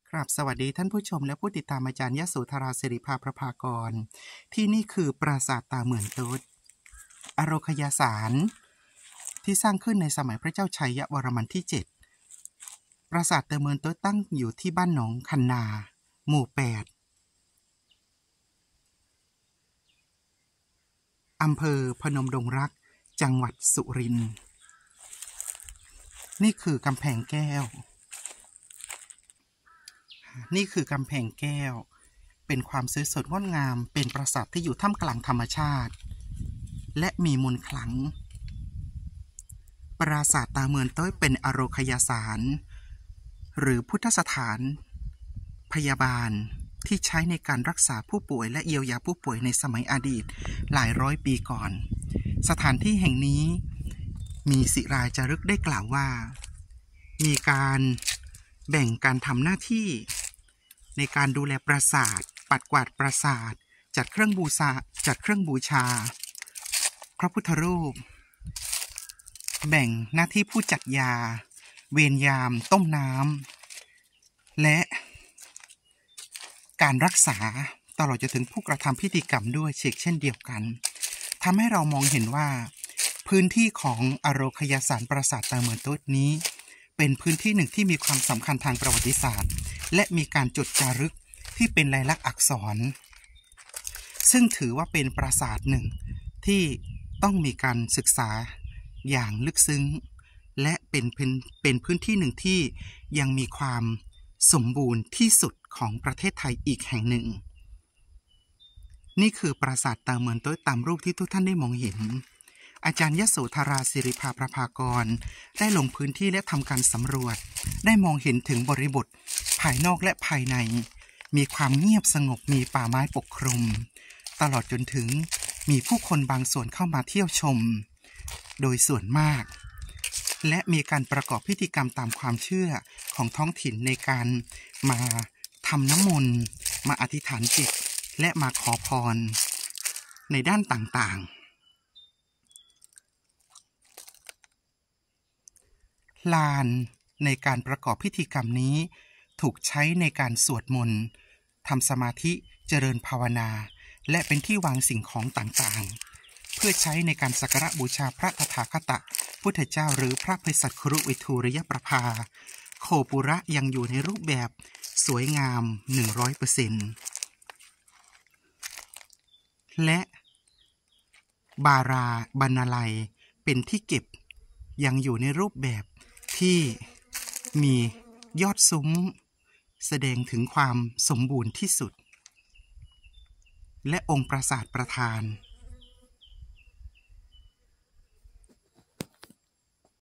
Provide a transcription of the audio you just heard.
ครับสวัสดีท่านผู้ชมและผู้ติดตามอาจารย์ยโสธราศิริภาประภากรที่นี่คือปราสาทตาเหมือนตุ๊ดอโรคยาสารที่สร้างขึ้นในสมัยพระเจ้าชัยวรมันที่ 7ปราสาทตาเหมือนตุ๊ดตั้งอยู่ที่บ้านหนองคันนา หมู่ 8อำเภอพนมดงรักจังหวัดสุรินทร์นี่คือกำแพงแก้วเป็นความสวยสดงดงามเป็นปราสาทที่อยู่ท่ามกลางธรรมชาติและมีมนต์ขลังปราสาทตาเหมือนตุ๊ดเป็นอโรคยาสารหรือพุทธสถานพยาบาลที่ใช้ในการรักษาผู้ป่วยและเยียวยาผู้ป่วยในสมัยอดีตหลายร้อยปีก่อนสถานที่แห่งนี้มีศิราจารึกได้กล่าวว่ามีการแบ่งการทำหน้าที่ในการดูแลปราสาทปัดกวาดปราสาทจัดเครื่องบูชาพระพุทธรูปแบ่งหน้าที่ผู้จัดยาเวรยามต้มน้ำและการรักษาตลอดจนถึงผู้กระทำพิธีกรรมด้วยเช่นเดียวกันทำให้เรามองเห็นว่าพื้นที่ของอโรคยาสารปราสาทตาเหมือนตุ๊ดนี้เป็นพื้นที่หนึ่งที่มีความสำคัญทางประวัติศาสตร์และมีการจดจารึกที่เป็นลายลักษณ์อักษรซึ่งถือว่าเป็นปราสาทหนึ่งที่ต้องมีการศึกษาอย่างลึกซึ้งและเป็นพื้นที่หนึ่งที่ยังมีความสมบูรณ์ที่สุดของประเทศไทยอีกแห่งหนึ่งนี่คือปราสาทตาเหมือนตุ๊ดตามรูปที่ทุกท่านได้มองเห็นอาจารย์ยโสธราศิริภาประภากรได้ลงพื้นที่และทำการสำรวจได้มองเห็นถึงบริบทภายนอกและภายในมีความเงียบสงบมีป่าไม้ปกคลุมตลอดจนถึงมีผู้คนบางส่วนเข้ามาเที่ยวชมโดยส่วนมากและมีการประกอบพิธีกรรมตามความเชื่อของท้องถิ่นในการมาทำน้ำมนต์มาอธิษฐานจิตและมาขอพรในด้านต่างๆลานในการประกอบพิธีกรรมนี้ถูกใช้ในการสวดมนต์ทำสมาธิเจริญภาวนาและเป็นที่วางสิ่งของต่างๆเพื่อใช้ในการสักการะบูชาพระตถาคตพุทธเจ้าหรือพระภิสัชครุวิทูรยประภาโคปุระยังอยู่ในรูปแบบสวยงาม 100% และบรรณาลัยเป็นที่เก็บยังอยู่ในรูปแบบที่มียอดซุ้มแสดงถึงความสมบูรณ์ที่สุดและองค์ปราสาทประธาน